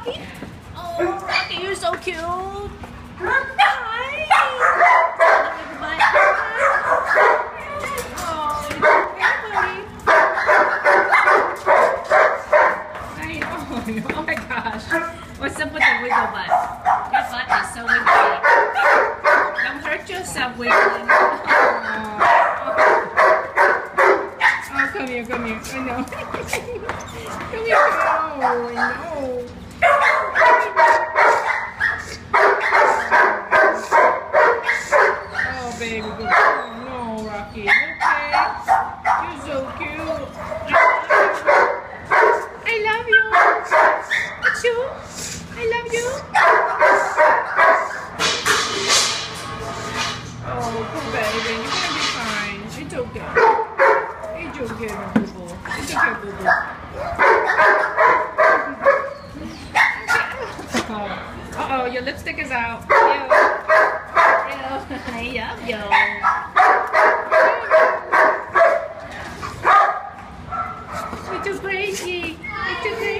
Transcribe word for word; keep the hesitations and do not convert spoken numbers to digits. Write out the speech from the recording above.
Rocky? Oh, Rocky, you're so cute. Hi. Oh, you're okay, buddy. I know. Oh my gosh. What's up with the wiggle butt? Your butt is so wiggly. Don't hurt yourself wiggling. Oh. Oh, come here, come here. I know. Come here. Oh, I know. Oh, baby. Good. Oh, no, Rocky. Okay. You're so cute. I love you. It's you. I love you. Oh, poor baby. You're going to be fine. It's okay. It's okay, my boo-boo. It's okay, boo-boo. Uh-oh, your lipstick is out. Ew. Ew. Yup, yo. It's too crazy. It's too crazy.